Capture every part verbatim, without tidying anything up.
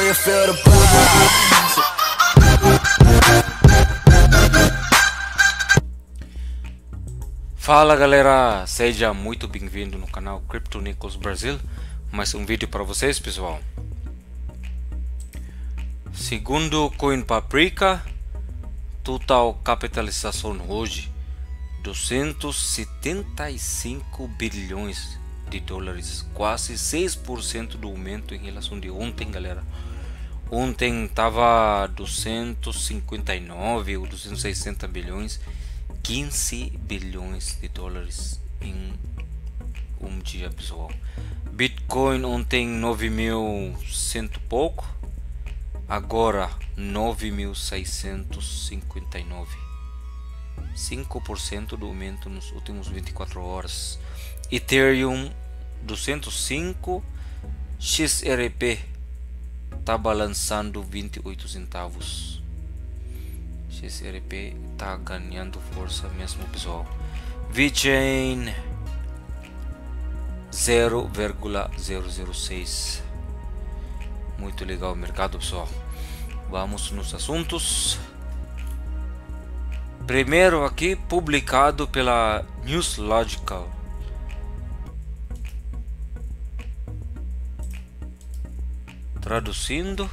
you feel the buzz. Fala galera, seja muito bem-vindo no canal Crypto Nichols Brasil. Mais um vídeo para vocês, pessoal. Segundo Coin Paprika, total capitalização hoje duzentos e setenta e cinco bilhões de dólares, quase seis por cento do aumento em relação de ontem, galera. Ontem tava duzentos e cinquenta e nove ou duzentos e sessenta bilhões, quinze bilhões de dólares em um dia, pessoal. Bitcoin ontem nove mil e cem e pouco, agora nove mil seiscentos e cinquenta e nove, cinco por cento do aumento nos últimos vinte e quatro horas. Ethereum duzentos e cinco, X R P tá balançando vinte e oito centavos. X R P tá ganhando força mesmo, pessoal. VeChain zero vírgula zero zero seis. Muito legal o mercado, pessoal. Vamos nos assuntos. Primeiro aqui, publicado pela Newslogical. Traduzindo,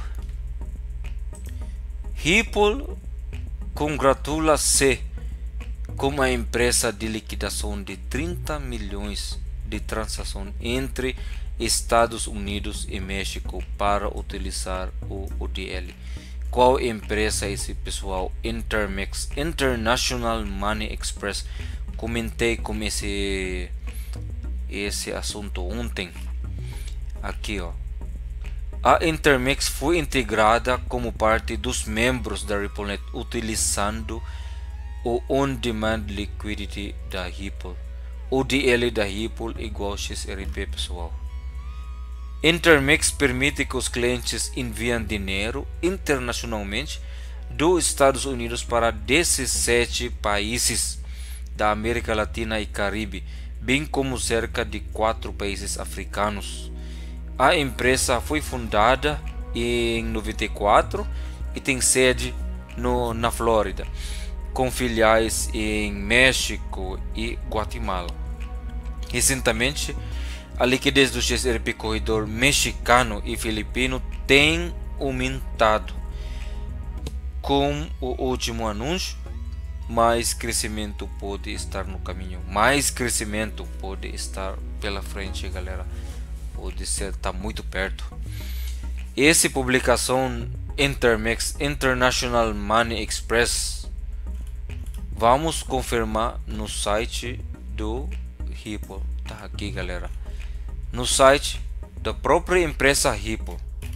Ripple congratula-se com a empresa de liquidação de trinta milhões de transações entre Estados Unidos e México para utilizar o O D L. Qual empresa é esse, pessoal? Intermex, International Money Express. Comentei com esse esse assunto ontem. Aqui, ó. A Intermex foi integrada como parte dos membros da RippleNet utilizando o On-Demand Liquidity da Ripple. O D L da Ripple igual X R P, pessoal. Intermex permite que os clientes enviem dinheiro internacionalmente dos Estados Unidos para dezessete países da América Latina e Caribe, bem como cerca de quatro países africanos. A empresa foi fundada em noventa e quatro e tem sede no, na Flórida, com filiais em México e Guatemala. Recentemente, a liquidez do X R P corredor mexicano e filipino tem aumentado. Com o último anúncio, mais crescimento pode estar no caminho. Mais crescimento pode estar pela frente, galera. Pode ser, tá muito perto. Essa publicação Intermex, International Money Express, vamos confirmar no site do Ripple. Tá aqui, galera, no site da própria empresa Ripple.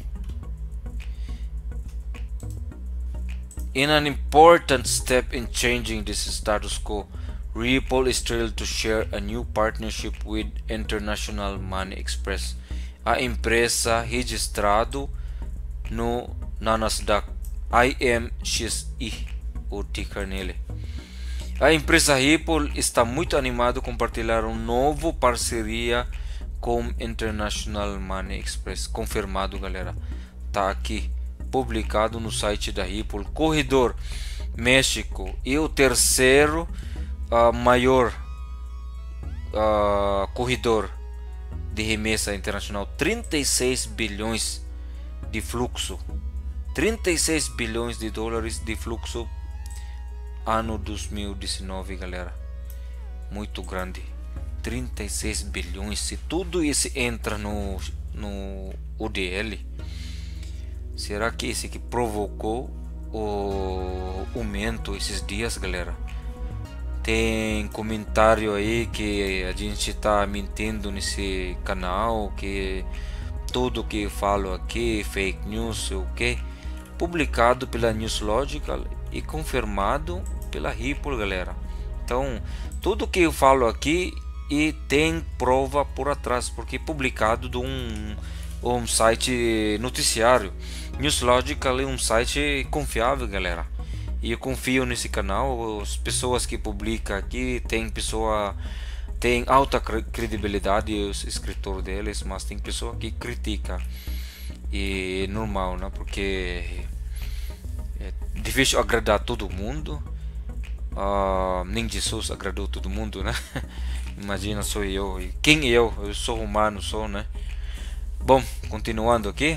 In an important step in changing this status quo, Ripple is thrilled to share a new partnership with International Money Express, a empresa registrada no na Nasdaq I M X I, o ticker nele. A empresa Ripple está muito animada a compartilhar uma nova parceria com International Money Express. Confirmado, galera. Tá aqui publicado no site da Ripple. Corredor México e o terceiro Uh, maior uh, corredor de remessa internacional, trinta e seis bilhões de fluxo, trinta e seis bilhões de dólares de fluxo ano dois mil e dezenove, galera. Muito grande, trinta e seis bilhões. Se tudo isso entra no, no O D L, será que esse que provocou o aumento esses dias, galera? Tem comentário aí que a gente está mentindo nesse canal, que tudo que eu falo aqui fake news, o que publicado pela Newslogical e confirmado pela Ripple, galera. Então tudo que eu falo aqui e tem prova por atrás, porque é publicado de um, um site noticiário. Newslogical é um site confiável, galera. E eu confio nesse canal. As pessoas que publicam aqui tem pessoa tem alta credibilidade, os escritores deles, mas tem pessoa que critica. E é normal, né? Porque é difícil agradar todo mundo. Uh, nem Jesus agradou todo mundo, né? Imagina, sou eu. E quem eu? Eu sou humano, sou, né? Bom, continuando aqui.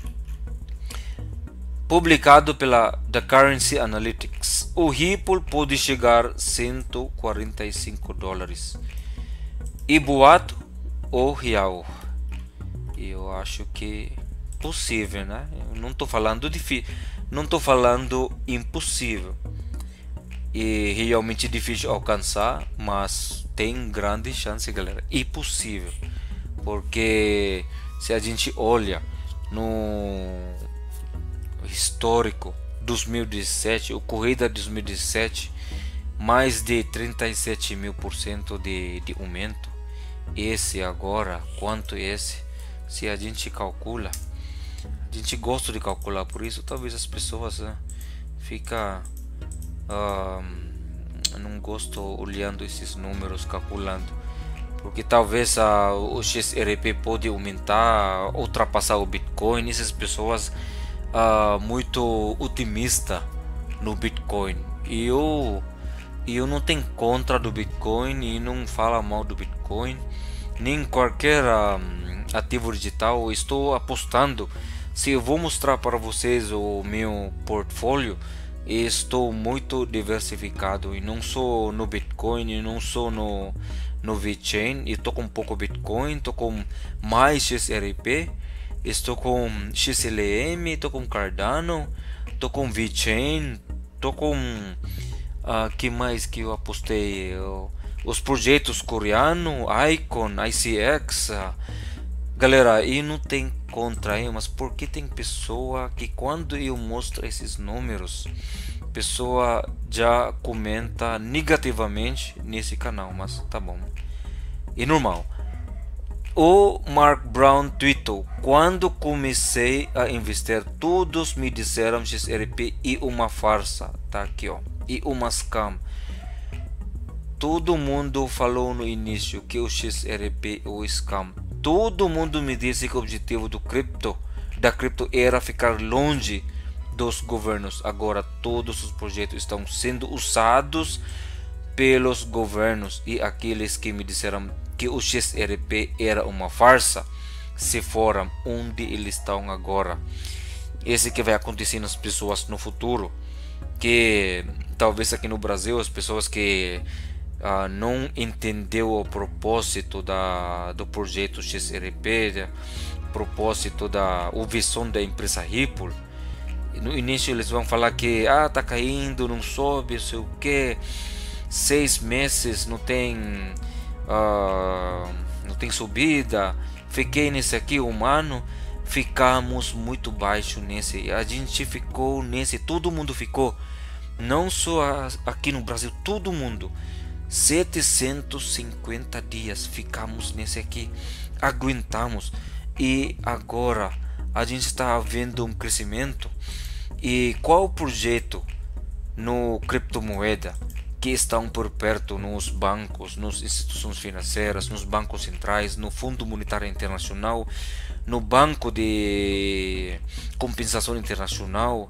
Publicado pela The Currency Analytics, o Ripple pode chegar a cento e quarenta e cinco dólares. E boato ou real? Eu acho que possível, né? Eu não estou falando difícil, não estou falando impossível. E realmente difícil alcançar, mas tem grande chance, galera. E possível, porque se a gente olha no histórico dois mil e dezessete, o corrida de dois mil e dezessete, mais de trinta e sete mil por cento de, de aumento. Esse agora, quanto esse? Se a gente calcula, a gente gosta de calcular, por isso talvez as pessoas né, fica uh, não gosto olhando esses números, calculando, porque talvez uh, o X R P pode aumentar, ultrapassar o Bitcoin. Essas pessoas uh, muito otimista no Bitcoin, e eu eu não tenho contra do Bitcoin e não fala mal do Bitcoin nem qualquer um, ativo digital. Eu estou apostando. Se eu vou mostrar para vocês o meu portfólio, estou muito diversificado e não sou no Bitcoin e não sou no no VeChain. Estou com pouco Bitcoin, estou com mais X R P, estou com X L M, estou com Cardano, estou com VeChain, estou com uh, que mais que eu apostei? Eu, os projetos coreanos, Icon, I C X. Uh, galera, e não tem contra aí, mas porque tem pessoa que quando eu mostro esses números, pessoa já comenta negativamente nesse canal, mas tá bom, é normal. O Mark Brown tweetou: quando comecei a investir, todos me disseram X R P e uma farsa, tá aqui ó, e uma scam. Todo mundo falou no início que o X R P é o scam. Todo mundo me disse que o objetivo do cripto, da cripto era ficar longe dos governos. Agora todos os projetos estão sendo usados pelos governos, e aqueles que me disseram que o X R P era uma farsa se foram onde eles estão agora. Esse que vai acontecer nas pessoas no futuro, que talvez aqui no Brasil as pessoas que Uh, não entendeu o propósito da, do projeto X R P, propósito da a visão da empresa Ripple. No início eles vão falar que ah, tá caindo, não sobe, sei o que, seis meses não tem uh, não tem subida. Fiquei nesse aqui um ano, ficamos muito baixo nesse, a gente ficou nesse, todo mundo ficou, não só aqui no Brasil, todo mundo. setecentos e cinquenta dias ficamos nesse aqui, aguentamos, e agora a gente está vendo um crescimento. E qual projeto no criptomoeda que estão por perto nos bancos, nas instituições financeiras, nos bancos centrais, no Fundo Monetário Internacional, no Banco de Compensação Internacional,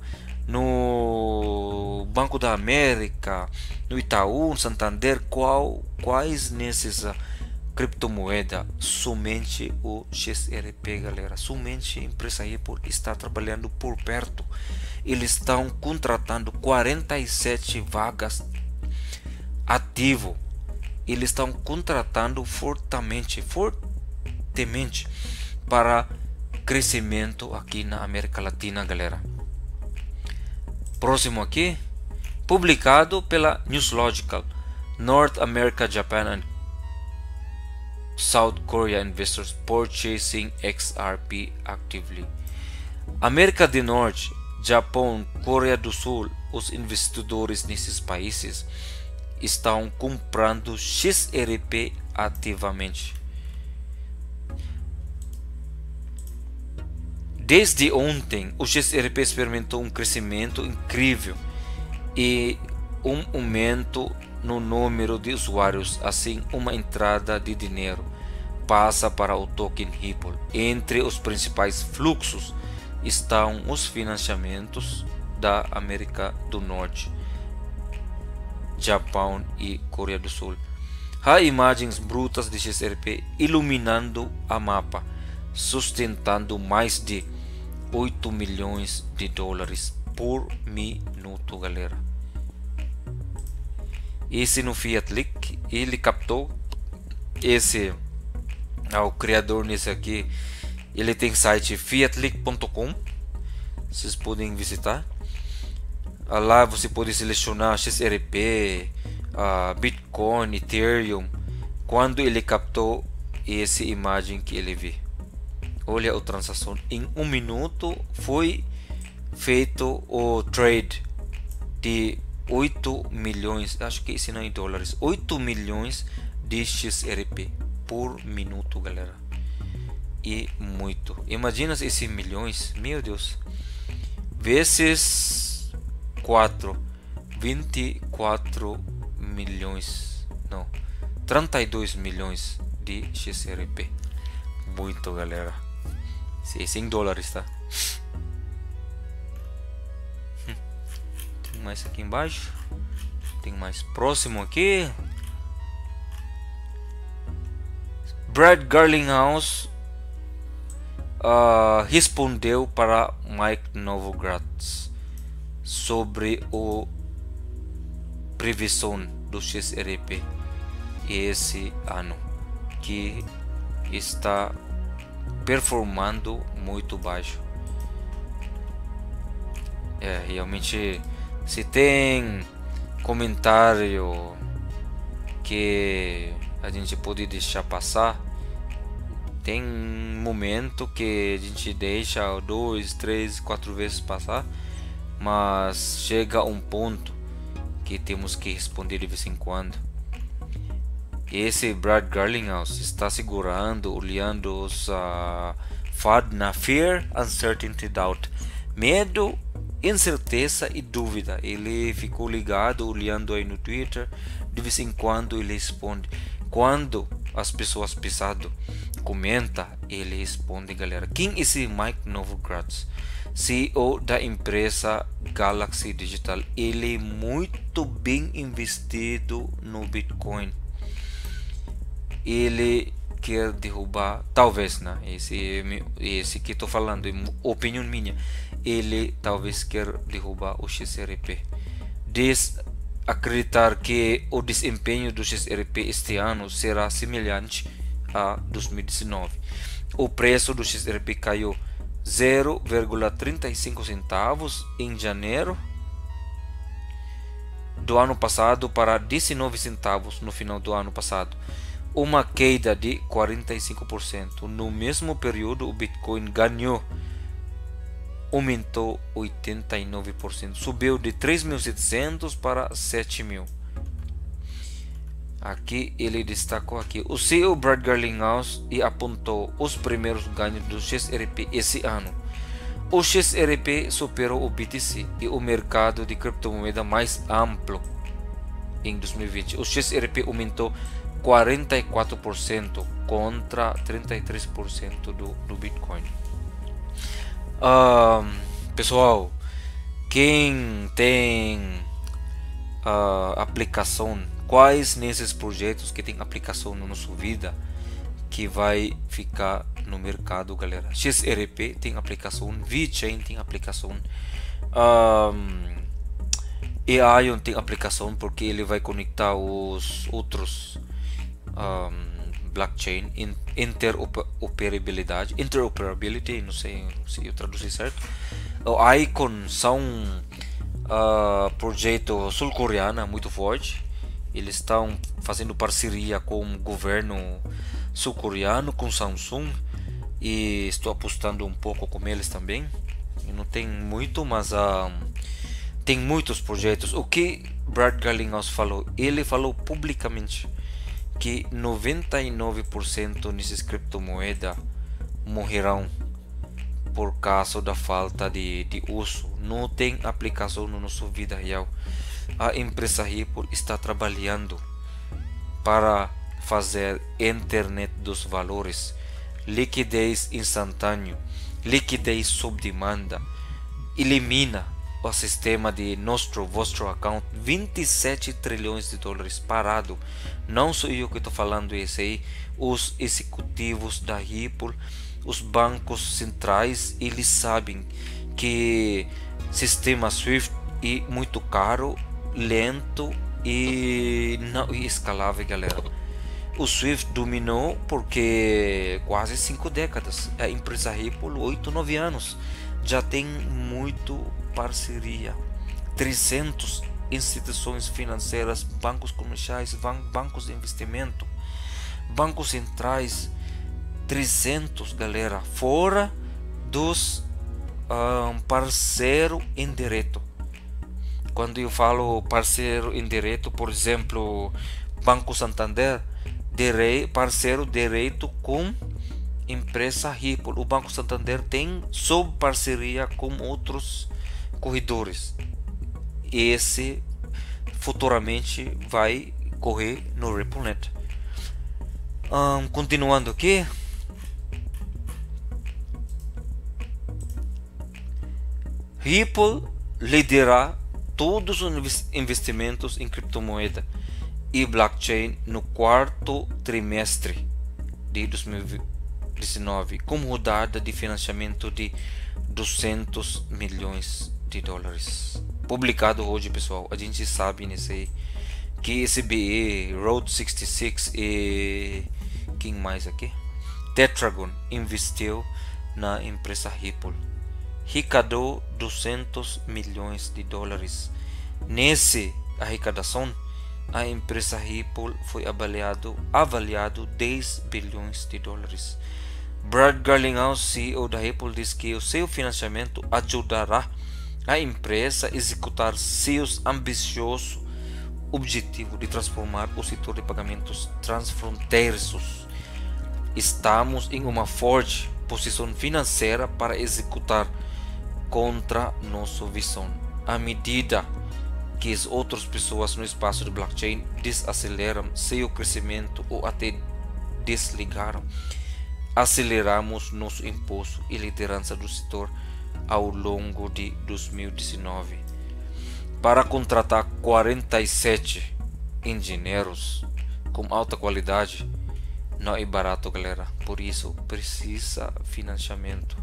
no Banco da América, no Itaú, Santander, qual, quais nesses criptomoeda? Somente o X R P, galera. Somente a empresa Ripple está trabalhando por perto. Eles estão contratando quarenta e sete vagas ativo. Eles estão contratando fortemente, fortemente para crescimento aqui na América Latina, galera. Próximo aqui, publicado pela Newslogical, North America, Japan and South Korea investors purchasing X R P actively. América do Norte, Japão, Coreia do Sul, os investidores nesses países estão comprando X R P ativamente. Desde ontem, o X R P experimentou um crescimento incrível e um aumento no número de usuários, assim uma entrada de dinheiro. passa para o token Ripple. Entre os principais fluxos estão os financiamentos da América do Norte, Japão e Coreia do Sul. Há imagens brutas de X R P iluminando a mapa, sustentando mais de oito milhões de dólares por minuto, galera. Esse no Fiat Leak, ele captou esse, ah, o criador nesse aqui, ele tem site fiat leak ponto com, vocês podem visitar. Ah, lá você pode selecionar X R P, ah, Bitcoin, Ethereum, quando ele captou essa imagem que ele viu. Olha a transação, em um minuto foi feito o trade de oito milhões, acho que isso não é em dólares, oito milhões de X R P por minuto, galera. E muito, imagina esses milhões, meu Deus, vezes quatro, vinte e quatro milhões, não, trinta e dois milhões de X R P. Muito, galera. Isso em dólares, tá? Tem mais aqui embaixo, tem mais próximo aqui. Brad Garlinghouse uh, respondeu para Mike Novogratz sobre a previsão do X R P esse ano, que está performando muito baixo. É, realmente, se tem comentário que a gente pode deixar passar, tem momento que a gente deixa dois, três, quatro vezes passar, mas chega um ponto que temos que responder de vez em quando. Esse Brad Garlinghouse está segurando, olhando os uh, F A D na Fear, Uncertainty, Doubt, medo, incerteza e dúvida. Ele ficou ligado, olhando aí no Twitter, de vez em quando ele responde. Quando as pessoas pesado comenta, ele responde, galera. Quem é esse Mike Novogratz, C E O da empresa Galaxy Digital? Ele é muito bem investido no Bitcoin. Ele quer derrubar, talvez, né? Esse, esse que estou falando, é opinião minha. Ele talvez quer derrubar o X R P. Diz acreditar que o desempenho do X R P este ano será semelhante a dois mil e dezenove. O preço do X R P caiu zero vírgula trinta e cinco centavos em janeiro do ano passado para dezenove centavos no final do ano passado, uma queda de quarenta e cinco por cento. No mesmo período, o Bitcoin ganhou, aumentou oitenta e nove por cento, subiu de três mil e setecentos para sete mil. Aqui ele destacou aqui o C E O Brad Garlinghouse e apontou os primeiros ganhos do X R P esse ano. O X R P superou o B T C e o mercado de criptomoeda mais amplo em dois mil e vinte. O X R P aumentou quarenta e quatro por cento contra trinta e três por cento do, do Bitcoin. Um, pessoal, quem tem uh, aplicação, quais nesses projetos que tem aplicação na nossa vida que vai ficar no mercado, galera? X R P tem aplicação, VeChain tem aplicação, um, Aion tem aplicação porque ele vai conectar os outros um, blockchain, interoperabilidade, interoperability, não sei se eu traduzi certo. O Icon são uh, projeto sul-coreano muito forte. Eles estão fazendo parceria com o governo sul-coreano, com Samsung, e estou apostando um pouco com eles também. Eu não tem muito, mas uh, tem muitos projetos. O que Brad Garlinghouse falou? Ele falou publicamente que noventa e nove por cento dessas criptomoedas morrerão por causa da falta de, de uso. Não tem aplicação na nossa vida real. A empresa Ripple está trabalhando para fazer internet dos valores, liquidez instantâneo, liquidez sob demanda, elimina o sistema de nosso vosso account, vinte e sete trilhões de dólares parado. Não sou eu que estou falando isso aí, os executivos da Ripple, os bancos centrais, eles sabem que sistema Swift é muito caro, lento e não é escalável, galera. O Swift dominou porque quase cinco décadas. A empresa Ripple, oito, nove anos, já tem muito parceria. trezentas instituições financeiras, bancos comerciais, bancos de investimento, bancos centrais, trezentos, galera, fora dos um, parceiro indireto. Quando eu falo parceiro indireto, por exemplo, Banco Santander, direi, parceiro direto com empresa Ripple. O Banco Santander tem sob parceria com outros corredores. Esse futuramente vai correr no RippleNet. Um, continuando aqui, Ripple lidera todos os investimentos em criptomoeda e blockchain no quarto trimestre de dois mil e dezenove, com rodada de financiamento de duzentos milhões de dólares. Publicado hoje, pessoal. A gente sabe nisso aí que S B E, Road sessenta e seis e quem mais aqui? Tetragon investiu na empresa Ripple, arrecadou duzentos milhões de dólares. Nessa arrecadação, a empresa Ripple foi avaliado avaliado dez bilhões de dólares. Brad Garlinghouse, C E O da Ripple, diz que o seu financiamento ajudará a empresa a executar seus ambiciosos objetivos de transformar o setor de pagamentos transfronteiriços. Estamos em uma forte posição financeira para executar contra nossa visão. À medida que as outras pessoas no espaço de blockchain desaceleram seu crescimento ou até desligaram, aceleramos nosso impulso e liderança do setor ao longo de dois mil e dezenove. Para contratar quarenta e sete engenheiros com alta qualidade não é barato, galera. Por isso precisa financiamento.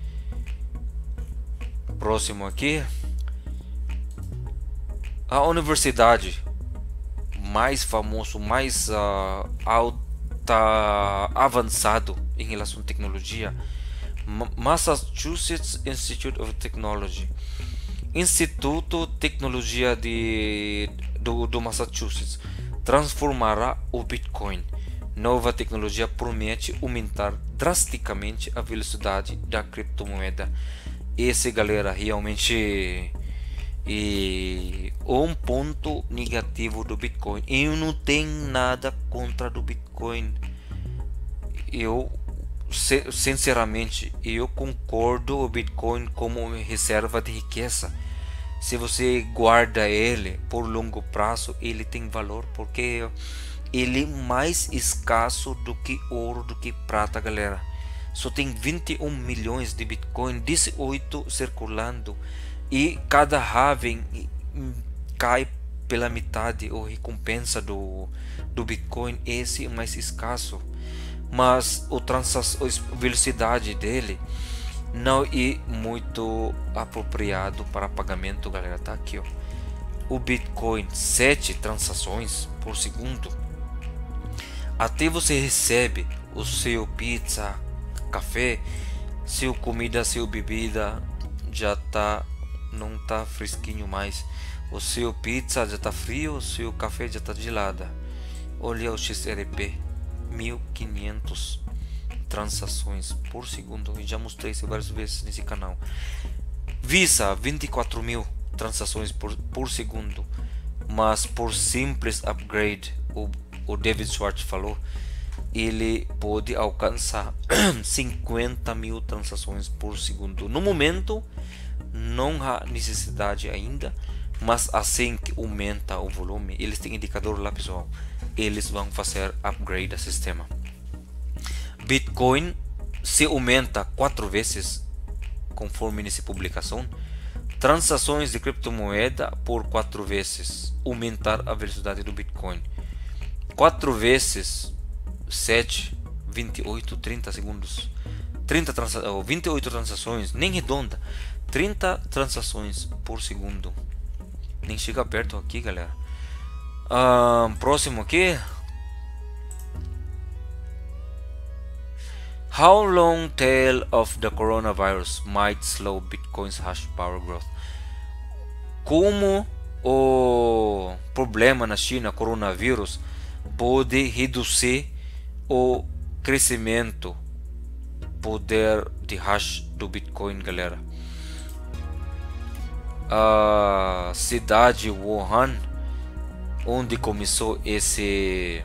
Próximo aqui, a universidade mais famoso, mais uh, alta, avançado em relação à tecnologia, Massachusetts Institute of Technology, Instituto de Tecnologia de, do, do Massachusetts, transformará o Bitcoin. Nova tecnologia promete aumentar drasticamente a velocidade da criptomoeda. Esse, galera, realmente é um ponto negativo do Bitcoin. Eu não tenho nada contra do Bitcoin. Eu sinceramente eu concordo o Bitcoin como reserva de riqueza. Se você guarda ele por longo prazo, ele tem valor, porque ele é mais escasso do que ouro, do que prata, galera. Só tem vinte e um milhões de Bitcoin, dezoito circulando, e cada halving cai pela metade a recompensa do, do Bitcoin. Esse é mais escasso, mas o transação, a velocidade dele não é muito apropriado para pagamento, galera. Tá aqui, ó, o Bitcoin, sete transações por segundo. Até você recebe o seu pizza, café, seu comida, seu bebida já tá, não tá fresquinho mais. O seu pizza já tá frio, o seu café já tá gelada. Olha o X R P, mil e quinhentas transações por segundo. Eu já mostrei isso várias vezes nesse canal. Visa, vinte e quatro mil transações por, por segundo, mas por simples upgrade, o, o David Schwartz falou, ele pode alcançar cinquenta mil transações por segundo. No momento não há necessidade ainda, mas assim que aumenta o volume, eles têm indicador lá, pessoal, eles vão fazer upgrade do sistema. Bitcoin se aumenta quatro vezes conforme nessa publicação. Transações de criptomoeda por quatro vezes, aumentar a velocidade do Bitcoin. quatro vezes sete, vinte e oito, trinta segundos. trinta transa vinte e oito transações, nem redonda. trinta transações por segundo. Nem chega perto aqui, galera. Ah, próximo aqui. How long tail of the coronavirus might slow Bitcoin's hash power growth? Como o problema na China, coronavírus, pode reduzir o crescimento, poder de hash do Bitcoin, galera. A cidade Wuhan, onde começou esse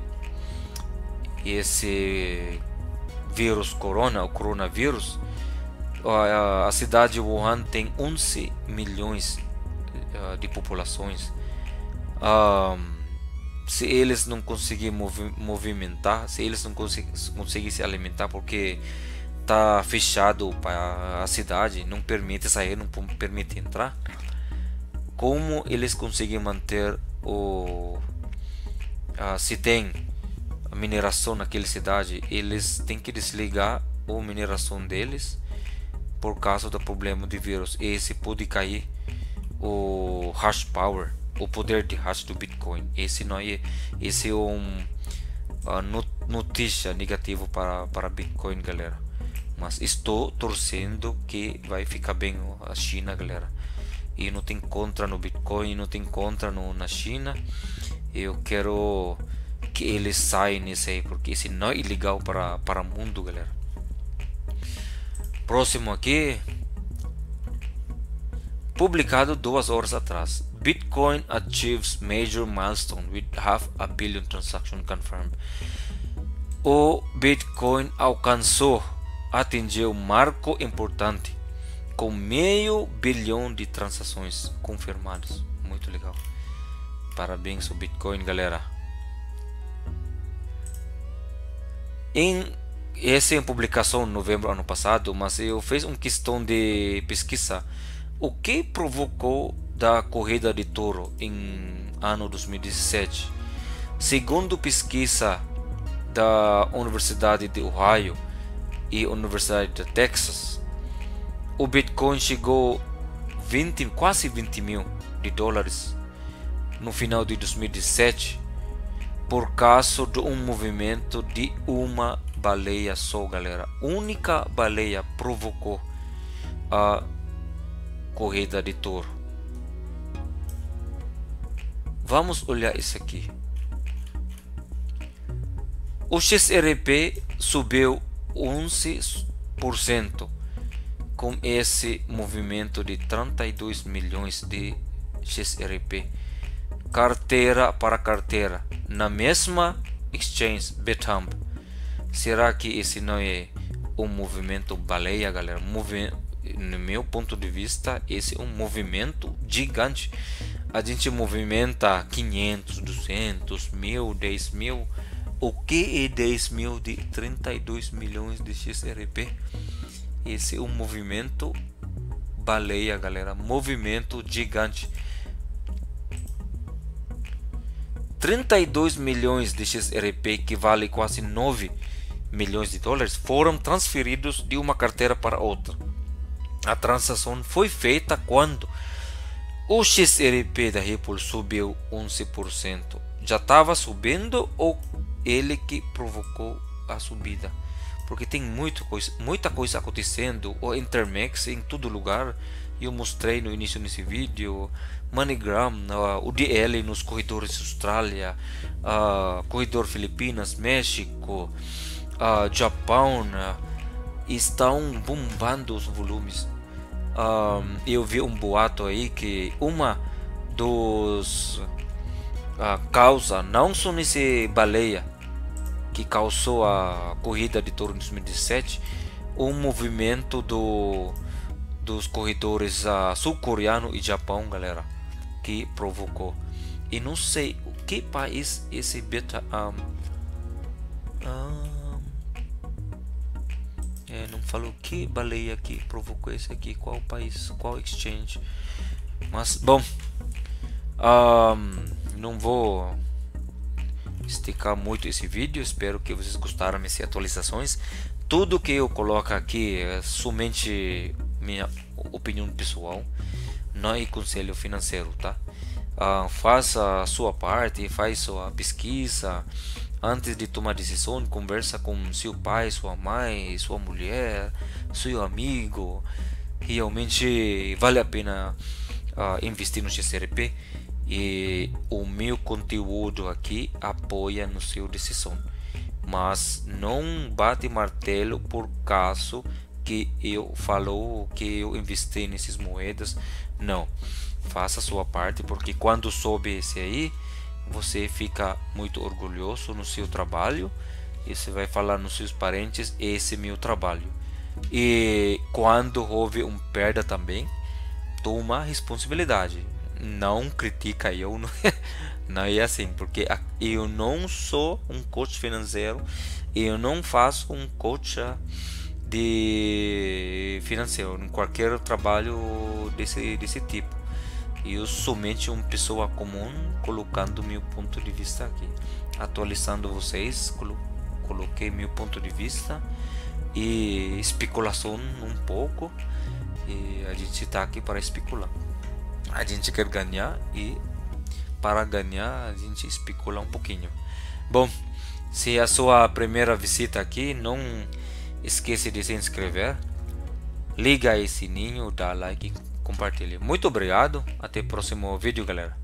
esse vírus corona, o coronavírus, a, a cidade de Wuhan tem onze milhões uh, de populações. Um, se eles não conseguirem movi movimentar, se eles não conseguirem conseguir se alimentar, porque tá fechado para a cidade, não permite sair, não permite entrar, como eles conseguem manter o uh, se tem a mineração naquela cidade, eles têm que desligar a mineração deles por causa do problema de vírus. Esse pode cair o hash power, o poder de hash do Bitcoin. Esse não é, esse é um uh, notícia negativa para para Bitcoin, galera. Mas estou torcendo que vai ficar bem a China, galera. E não tem contra no Bitcoin, não tem contra no, na China. Eu quero que eles saiam nisso aí, porque isso não é ilegal para para o mundo, galera. Próximo aqui, publicado duas horas atrás. Bitcoin achieves major milestone with half a billion transaction confirmed. O Bitcoin alcançou, atingiu um marco importante com meio bilhão de transações confirmadas. Muito legal. Parabéns ao Bitcoin, galera. Em essa é uma publicação em novembro do ano passado, mas eu fiz uma questão de pesquisa. O que provocou da corrida de touro em ano dois mil e dezessete? Segundo pesquisa da Universidade de Ohio e Universidade de Texas, o Bitcoin chegou vinte, quase vinte mil de dólares no final de dois mil e dezessete por causa de um movimento de uma baleia só, galera. Única baleia provocou a corrida de touro. Vamos olhar isso aqui. O X R P subiu onze por cento com esse movimento de trinta e dois milhões de X R P, carteira para carteira, na mesma exchange Bithumb. Será que esse não é um movimento baleia, galera? Movi no meu ponto de vista, esse é um movimento gigante. A gente movimenta quinhentos, duzentos, mil, dez mil. O que é dez mil de trinta e dois milhões de X R P? Esse é um movimento baleia, galera. Movimento gigante. trinta e dois milhões de X R P, que vale quase nove milhões de dólares, foram transferidos de uma carteira para outra. A transação foi feita quando o X R P da Ripple subiu onze por cento. Já estava subindo ou ele que provocou a subida? Porque tem muito coisa, muita coisa acontecendo. O Intermex em todo lugar. Eu mostrei no início desse vídeo. MoneyGram, uh, o D L nos corredores Austrália, uh, corredor Filipinas, México, uh, Japão, uh, estão bombando os volumes. Uh, eu vi um boato aí que uma dos uh, causa, não só nesse baleia que causou a corrida de touro em dois mil e dezessete, o movimento do dos corredores uh, sul-coreano e Japão, galera, que provocou. E não sei que país esse beta um, um, é, não falou que baleia que provocou esse aqui, qual país, qual exchange. Mas bom, um, não vou esticar muito esse vídeo. Espero que vocês gostaram das minhas atualizações. Tudo que eu coloco aqui é somente minha opinião pessoal, não é conselho financeiro, tá? Uh, faça a sua parte, faz sua pesquisa antes de tomar decisão. Conversa com seu pai, sua mãe, sua mulher, seu amigo. Realmente vale a pena uh, investir no X R P, e o meu conteúdo aqui apoia no seu decisão, mas não bate martelo por causa que eu falou que eu investi nessas moedas. Não, faça a sua parte, porque quando soube esse aí, você fica muito orgulhoso no seu trabalho e você vai falar nos seus parentes: esse é meu trabalho. E quando houve um perda também, toma responsabilidade, não critica eu. Não, não é assim, porque eu não sou um coach financeiro, eu não faço um coach de financeiro em qualquer trabalho desse, desse tipo. Eu somente uma pessoa comum colocando meu ponto de vista aqui, atualizando vocês. Colo coloquei meu ponto de vista e especulação um pouco, e a gente está aqui para especular. A gente quer ganhar, e para ganhar a gente especula um pouquinho. Bom, se é a sua primeira visita aqui, não esqueça de se inscrever, liga esse sininho, dá like e compartilha. Muito obrigado, até o próximo vídeo, galera.